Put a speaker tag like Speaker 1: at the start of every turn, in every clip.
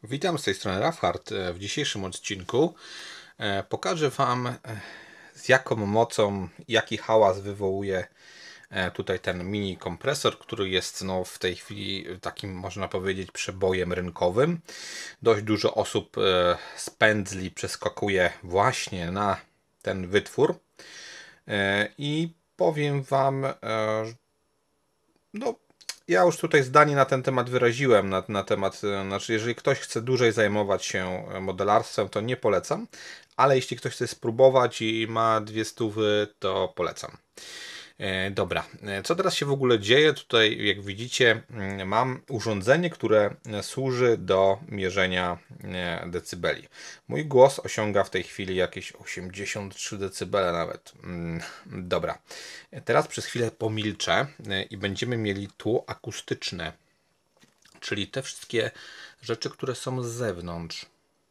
Speaker 1: Witam, z tej strony Rafhard. W dzisiejszym odcinku pokażę Wam, z jaką mocą, jaki hałas wywołuje tutaj ten mini kompresor, który jest w tej chwili takim, można powiedzieć, przebojem rynkowym. Dość dużo osób z pędzli przeskakuje właśnie na ten wytwór i powiem Wam, ja już tutaj zdanie na ten temat wyraziłem, na temat, znaczy jeżeli ktoś chce dłużej zajmować się modelarstwem, to nie polecam, ale jeśli ktoś chce spróbować i ma 200, to polecam. Dobra, co teraz się w ogóle dzieje? Tutaj, jak widzicie, mam urządzenie, które służy do mierzenia decybeli. Mój głos osiąga w tej chwili jakieś 83 decybele nawet. Dobra, teraz przez chwilę pomilczę i będziemy mieli tło akustyczne, czyli te wszystkie rzeczy, które są z zewnątrz.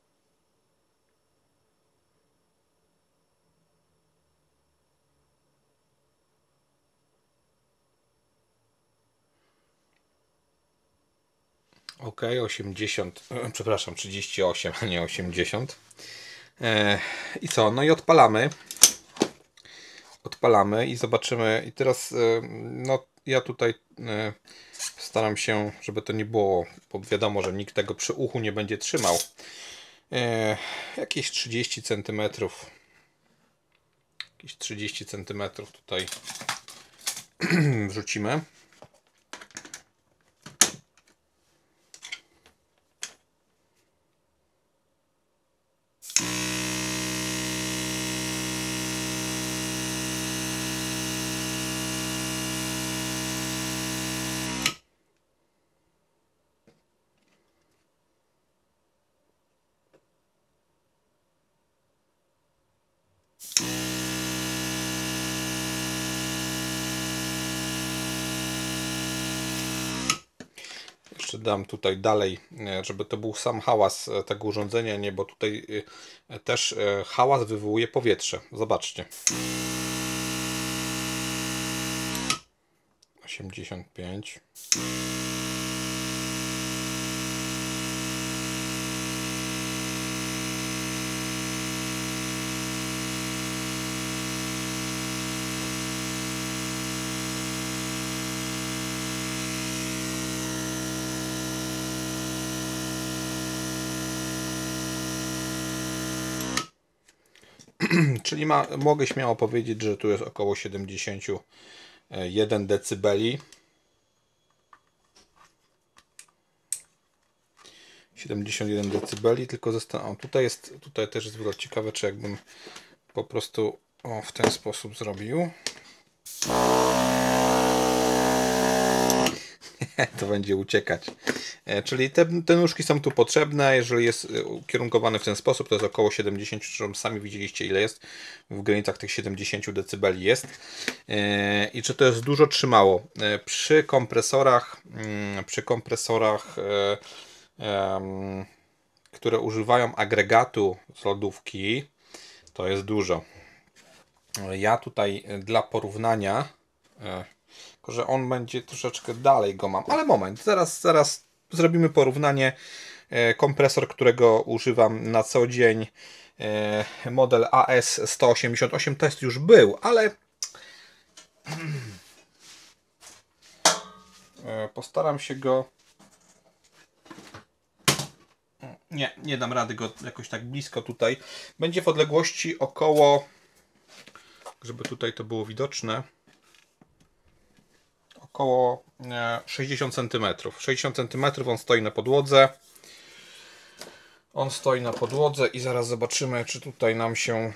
Speaker 1: Ok, 80, przepraszam, 38, a nie 80. I co? No i odpalamy. Odpalamy i zobaczymy. I teraz, no ja tutaj staram się, żeby to nie było, bo wiadomo, że nikt tego przy uchu nie będzie trzymał. Jakieś 30 cm. Jakieś 30 cm tutaj wrzucimy. Jeszcze dam tutaj dalej, żeby to był sam hałas tego urządzenia, nie, bo tutaj też hałas wywołuje powietrze. Zobaczcie. 85. Czyli mogę śmiało powiedzieć, że tu jest około 71 decybeli. 71 decybeli, tylko tutaj też jest bardzo ciekawe, czy jakbym po prostu w ten sposób zrobił. To będzie uciekać. Czyli te nóżki są tu potrzebne. Jeżeli jest ukierunkowany w ten sposób, to jest około 70, sami widzieliście ile jest. W granicach tych 70 dB jest. I czy to jest dużo, czy mało? Przy kompresorach, które używają agregatu z lodówki, to jest dużo. Ja tutaj dla porównania, tylko że on będzie troszeczkę dalej go mam, ale moment, zaraz zrobimy porównanie. Kompresor, którego używam na co dzień, model AS188, test już był, ale postaram się go, nie dam rady go jakoś tak blisko tutaj, będzie w odległości około, żeby tutaj to było widoczne, około 60 cm. 60 cm on stoi na podłodze. On stoi na podłodze i zaraz zobaczymy, czy tutaj nam się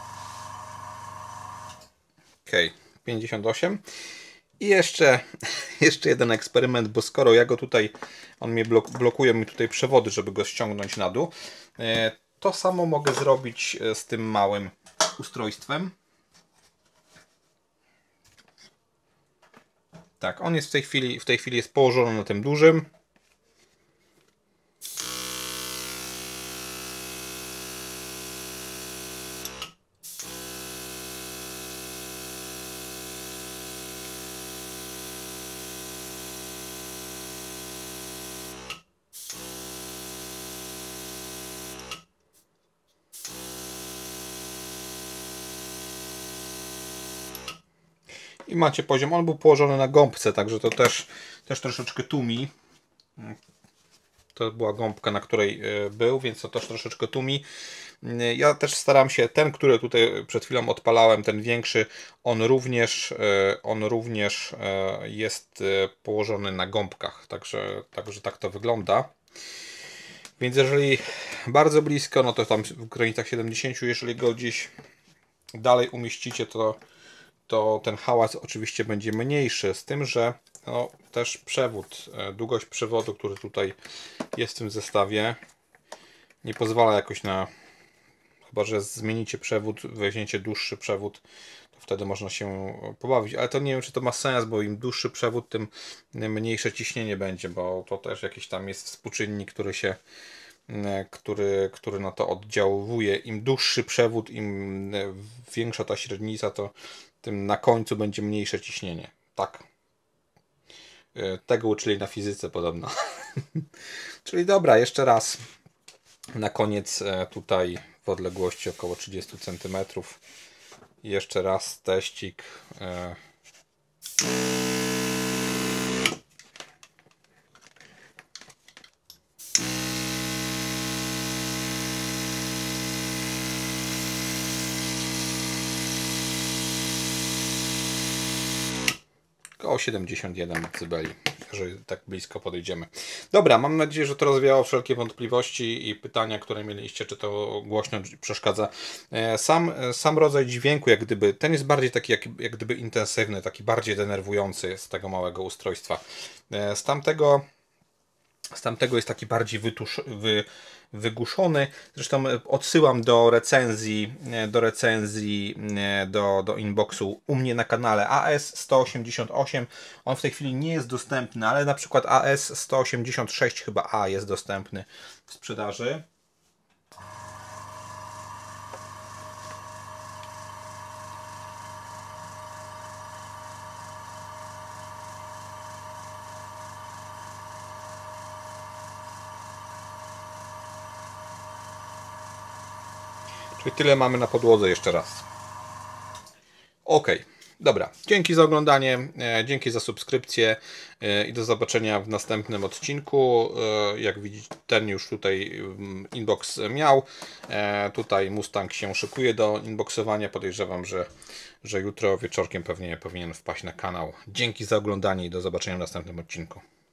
Speaker 1: ok, 58 i jeszcze jeszcze jeden eksperyment, bo skoro ja go tutaj, on mnie blokuje mi tutaj przewody, żeby go ściągnąć na dół, to samo mogę zrobić z tym małym ustrojstwem. Tak, on jest w tej chwili jest położony na tym dużym. I macie poziom, on był położony na gąbce, także to też troszeczkę tłumi. To była gąbka, na której był, więc to też troszeczkę tłumi. Ja też staram się, ten, który tutaj przed chwilą odpalałem, ten większy, on również jest położony na gąbkach, także tak to wygląda. Więc jeżeli bardzo blisko, no to tam w granicach 70, jeżeli go gdzieś dalej umieścicie, to ten hałas oczywiście będzie mniejszy, z tym, że no, też przewód, długość przewodu, który tutaj jest w tym zestawie, nie pozwala jakoś na, chyba że zmienicie przewód, weźmiecie dłuższy przewód, to wtedy można się pobawić, ale to nie wiem, czy to ma sens, bo im dłuższy przewód, tym mniejsze ciśnienie będzie, bo to też jakiś tam jest współczynnik, który na to oddziałuje. Im dłuższy przewód, im większa ta średnica, to tym na końcu będzie mniejsze ciśnienie. Tak. Tego uczyli na fizyce podobno. Czyli dobra, jeszcze raz na koniec tutaj w odległości około 30 cm. Jeszcze raz teścik. Około 71 dB, jeżeli tak blisko podejdziemy. Dobra, mam nadzieję, że to rozwiało wszelkie wątpliwości i pytania, które mieliście, czy to głośno przeszkadza. Sam rodzaj dźwięku, jak gdyby, ten jest bardziej taki jak gdyby intensywny, taki bardziej denerwujący z tego małego ustrojstwa. Z tamtego jest taki bardziej wygłuszony. Zresztą odsyłam do recenzji do inboxu u mnie na kanale AS188. On w tej chwili nie jest dostępny, ale na przykład AS186 chyba A jest dostępny w sprzedaży. Czyli tyle mamy na podłodze jeszcze raz. Ok, dobra. Dzięki za oglądanie, dzięki za subskrypcję i do zobaczenia w następnym odcinku. Jak widzicie, ten już tutaj inbox miał. Tutaj Mustang się szykuje do inboxowania. Podejrzewam, że jutro wieczorkiem pewnie powinien wpaść na kanał. Dzięki za oglądanie i do zobaczenia w następnym odcinku.